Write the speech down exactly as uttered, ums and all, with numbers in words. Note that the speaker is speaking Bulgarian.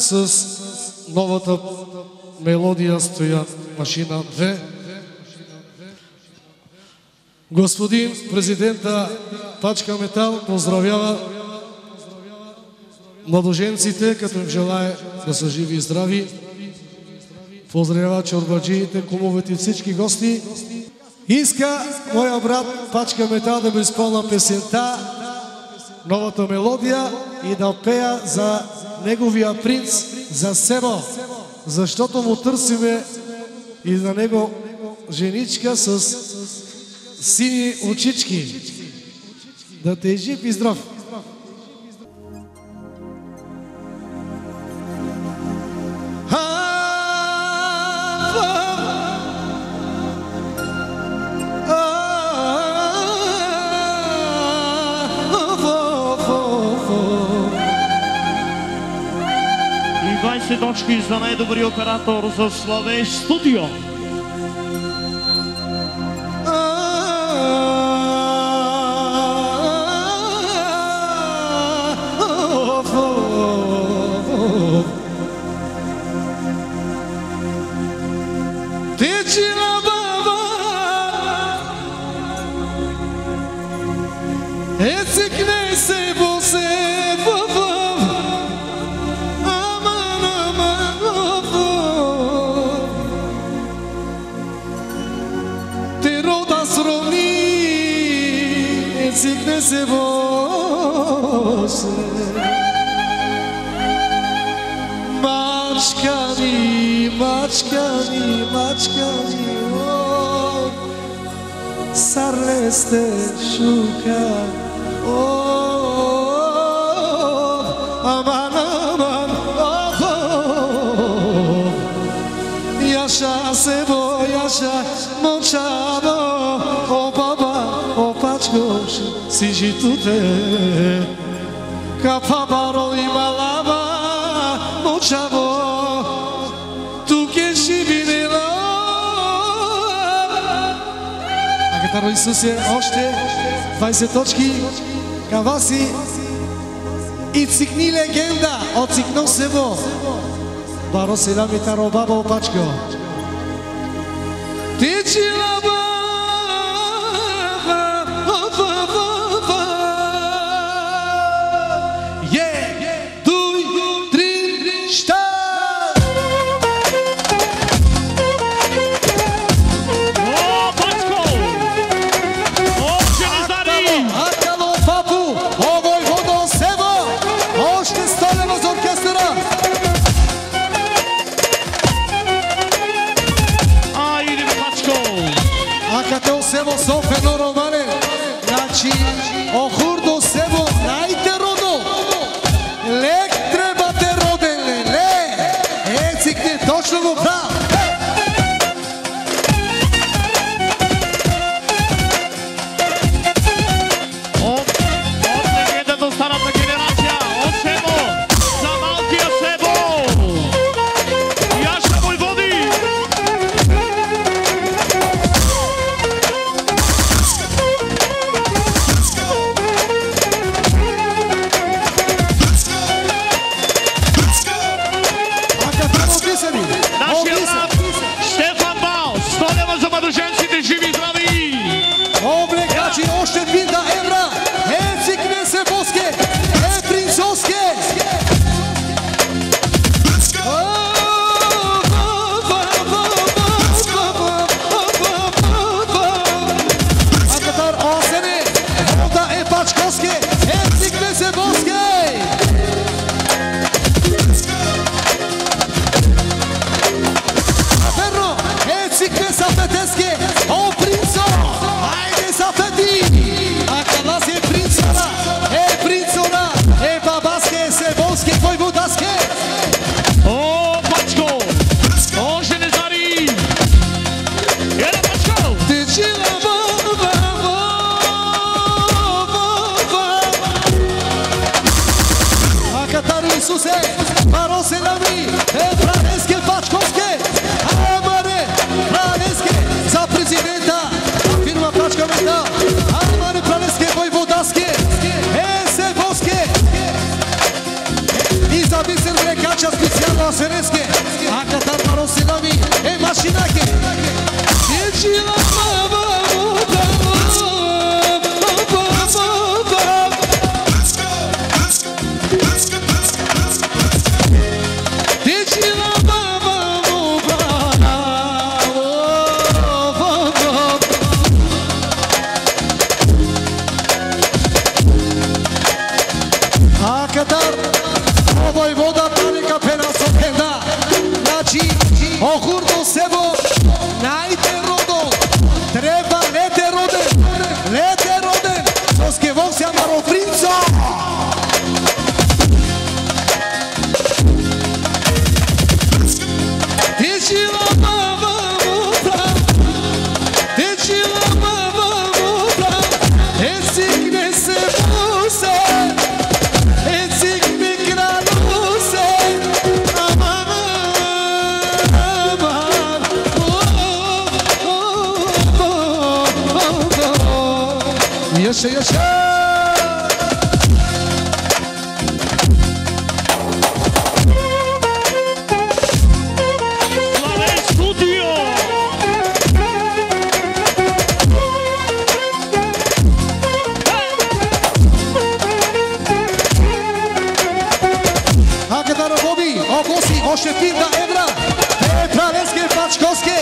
с новата мелодия Стоян машина две. Господин президента Пачка Метал поздравява младоженците, като им желае да са живи и здрави. Поздравява чорбаджиите, кумовете и всички гости. Иска моя брат Пачка Метал да ми изпълня песента, новата мелодия и да пея за неговия принц, за Себо, защото му търсиме и за него женичка с сини очички. Да те е жив и здрав! двайсет точки за най-добри оператор за Славеж Студио. Se você Mačkani, mačkani, mačkani oh, sarleste šuka oh, oh, aman, aman oh, oh. Yaşa Sebo, yaşa Mončavo oh baba, oh Pačkoš si žitute Kapabaro i malava Mončavo Туке живинела Агатаро Исусе, още двайсет точки към вас и цикни легенда от Цикно Себо Баро Селами Таро Бабо Пачко Тичила Себо Софено Романе, значи охурдо Себо найте родо, лек треба те роден, ле, ецикне точно го прав. От легендата до старата генерация, от Себо, за малкия Себо, Яша Войводи. Още вида евра, е цикне се боске, е принцовске. Агатар осене, вода е пачковске, е цикне се боске. Верно, е цикне са петеске, о принцо, хайде са пети. О, Пачко! О, Женезари! Еле, Пачко! Агатаро Исусе, Баро Селами, е Франеске Пачковске, Амаре, Франеске, за президента, фирма Пачка Метал, Амаре Франеске Войводаске, е Себоске, и за Бисер Брекача специално. Василевски, а Катар Маросилами, е машинаки. Дечила баба, Охурдо себо, најте родо, треба лете роден, лете роден, соске вовся маро принцо. Течила баба мутра, течила баба мутра, ецик не се пусе, ецик не гранусе, аман. Yaşa yaşa. Славен студио. Hakikaten Bobby, Ogosi, Oşefin da Evra, Petra Leske, Paçkoske.